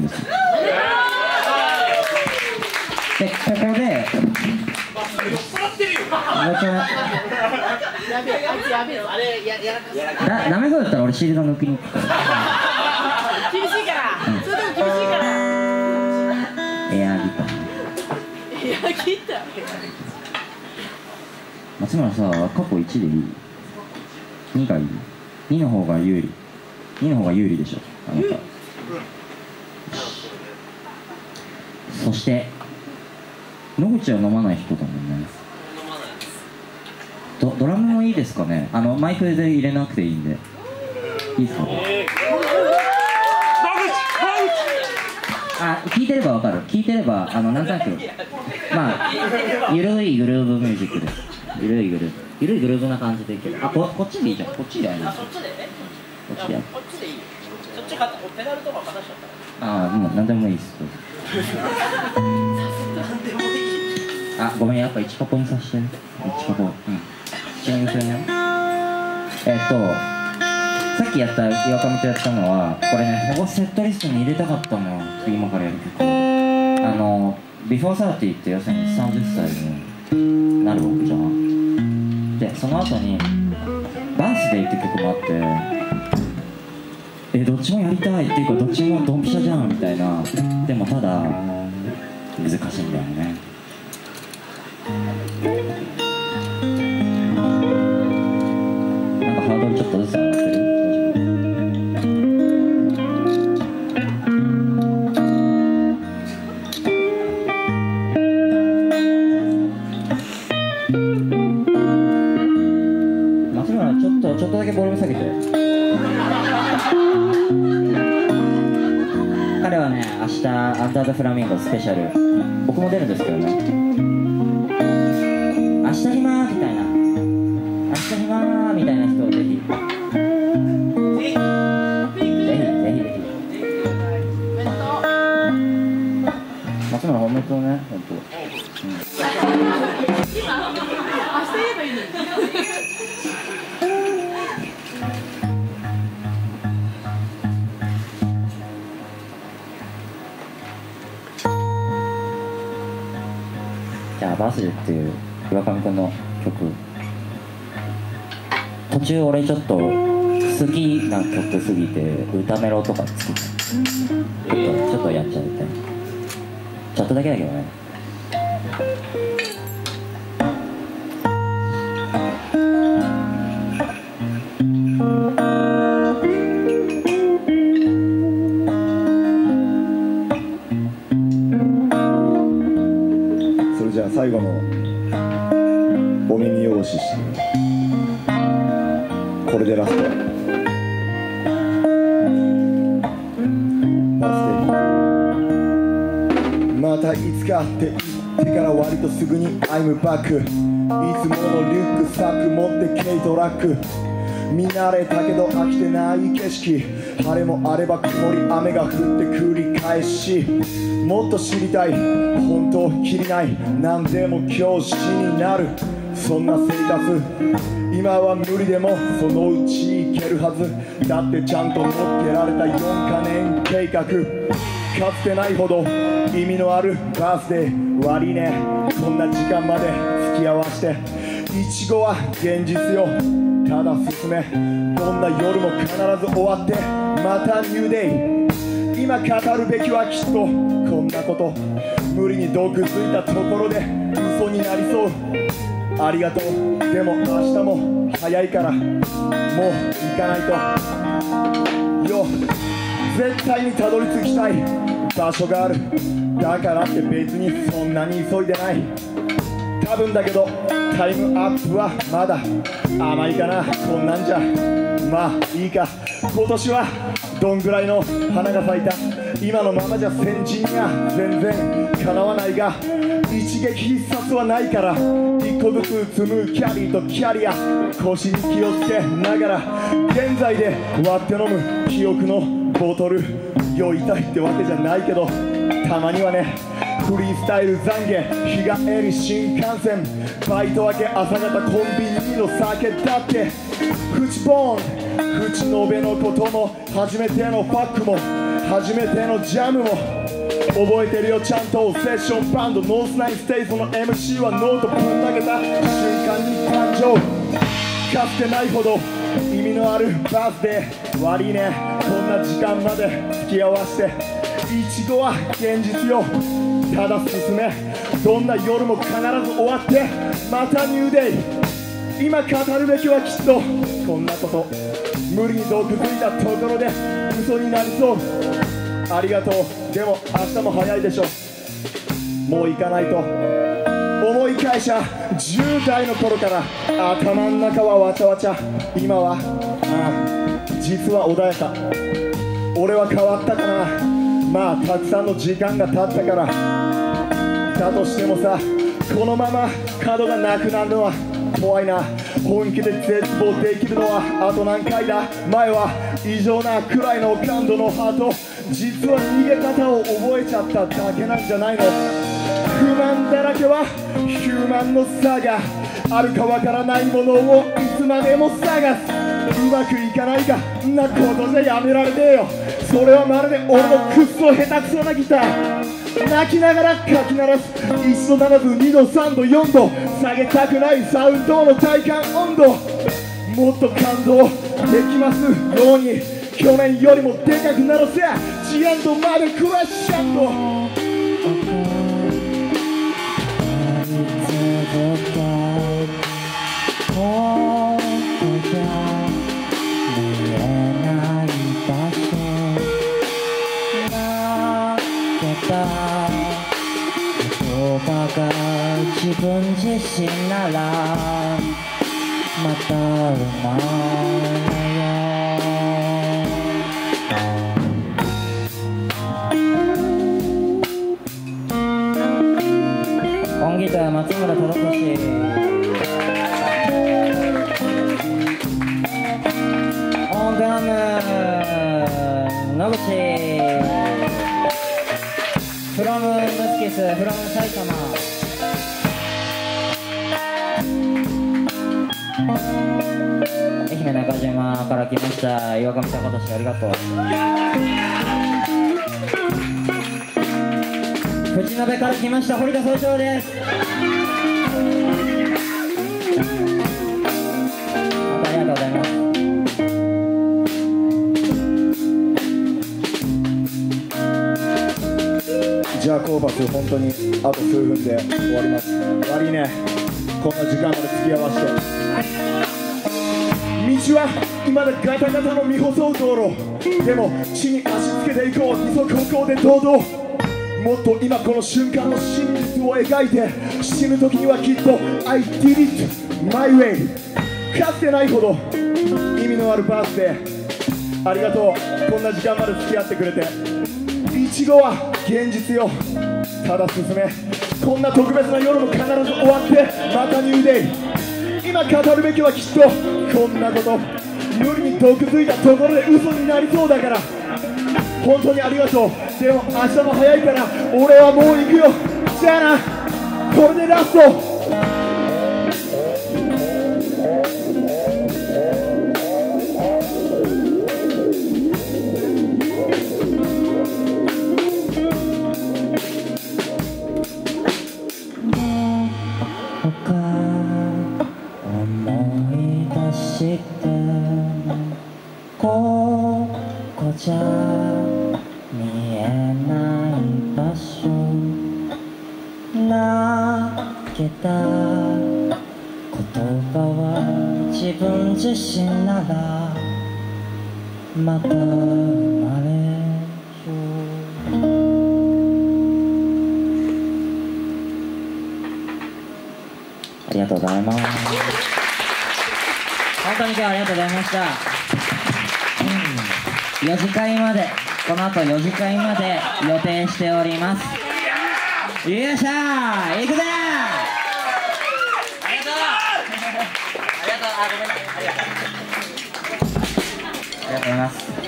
ですよ。でここでダメそうだったら俺シールド抜きに行くから厳しいから、それでも厳しいからエアギター松村さ、過去1でいい？2がいい？2の方が有利。2の方が有利でしょ、あなた。そして野口は飲まない人だもんね。ドラムもいいですかね。マイクで入れなくていいんで。いいですか？聞いてればわかる。聞いてればなんとなくまあゆるいグルーブミュージックです。ゆるいグルーブな感じでいける。こっちでいいじゃん。こっちでやる。そっちでね。こっちでやる。こっちでいい。そっちペダルとか片しちゃったら。もう何でもいいです。ごめん、やっぱ1カポにさせて。1カポ。チューニングするね。さっきやった岩上とやったのはこれね、ここセットリストに入れたかったのよ。今からやる曲ビフォーサーティって要するに30歳になるわけじゃん。でその後にバースデーって曲もあってどっちもやりたいっていうかどっちもドンピシャじゃんみたいな。でもただ難しいんだよね。なんかハードルちょっとずつ上がってる。ちょっとだけボリューム下げて。彼はね、明日アンダー・ザ・フラミンゴスペシャル、僕も出るんですけどね。明日暇みたいな、明日暇みたいな人をぜひ松村本当ね、本当。明日言えばいいのに。じゃあバースデーっていう岩上くんの曲、途中俺ちょっと好きな曲すぎて歌メロとか好き、ちょっとやっちゃいたい。ちょっとだけだけどね。 最後のお耳汚ししてこれでラスト。またいつかって言ってから割とすぐに I'm back。 いつものリュックサック持って軽トラック。見慣れたけど飽きてない景色。晴れもあれば曇り雨が降って繰り返し。もっと知りたい本当きりない。何でも教師になるそんな生活。今は無理でもそのうちいけるはず。だってちゃんと乗っけられた4カ年計画。かつてないほど意味のあるバースデー。悪いねこんな時間まで付き合わして。イチゴは現実よただ進め。どんな夜も必ず終わってまたニューデイ。今語るべきはきっとこんなこと。無理に毒づいたところで嘘になりそう。ありがとうでも明日も早いからもう行かないとよ。絶対にたどり着きたい場所がある。だからって別にそんなに急いでない。多分だけどタイムアップはまだ甘いかな。こんなんじゃまあいいか。今年はどんぐらいの花が咲いた。今のままじゃ先人には全然かなわないが一撃必殺はないから一個ずつ積むキャリーとキャリア。腰に気をつけながら現在で割って飲む記憶のボトル。酔いたいってわけじゃないけどたまにはね。フリースタイル懺悔日帰り新幹線バイト明け朝方コンビニの酒だって。フチボーン口延べのことも初めてのファックも初めてのジャムも覚えてるよちゃんと。セッションバンドノースナインステイトの MC はノートぶん投げた瞬間に誕生。かつてないほど意味のあるバースデー。悪いねこんな時間まで付き合わせて。いちごは現実よただ進め。どんな夜も必ず終わってまたニューデイ。今語るべきはきっとこんなこと。無理に毒づいたところで嘘になりそう。ありがとうでも明日も早いでしょ。もう行かないと。思い返しゃ10代の頃から頭の中はわちゃわちゃ。今は実は穏やか。俺は変わったかな。まあたくさんの時間が経ったから。だとしてもさこのまま角がなくなるのは怖いな。本気で絶望できるのはあと何回だ。前は異常なくらいの感度のハート。実は逃げ方を覚えちゃっただけなんじゃないの。不満だらけはヒューマンの差があるかわからないものをいつまでも探す。うまくいかないがんなことじゃやめられねえよ。それはまるで俺のくっそ下手くそなギター。泣きながらかき鳴らす。1度ならず2度3度4度下げたくないサウンドの体感温度。もっと感動できますように去年よりもでかくならせ。ジエンドまでクラッシャンド。 自分自身ならまた生まれよ。音ギター松村忠俊。オンドラム野口。フロムムスキスフロム埼玉。愛媛中島から来ました岩上貴俊。ありがとう。藤鍋から来ました堀田総長です。またありがとうございます。 じゃあコーパス本当にあと数分で終わります。悪いねこんな時間まで付き合わせて。道は未だガタガタの未舗装道路。でも地に足つけていこう二足歩行で堂々。もっと今この瞬間の真実を描いて死ぬ時にはきっと I did it my way。 かつてないほど意味のあるバースデー。ありがとうこんな時間まで付き合ってくれて。いちごは現実よただ進め。こんな特別な夜も必ず終わってまたニューデイ。今語るべきはきっとこんなこと。無理に毒づいたところで嘘になりそうだから本当にありがとう。でも明日も早いから俺はもう行くよ。じゃあなこれでラスト。 ここじゃ見えない場所。泣けた言葉は自分自身ならまた生まれよ。ありがとうございます。本当に今日はありがとうございました。4次会まで、この後4次会まで予定しております。よっしゃー、行くぜー。ありがとう。ありがとう。あ、ごめんなさい。ありがとうございます。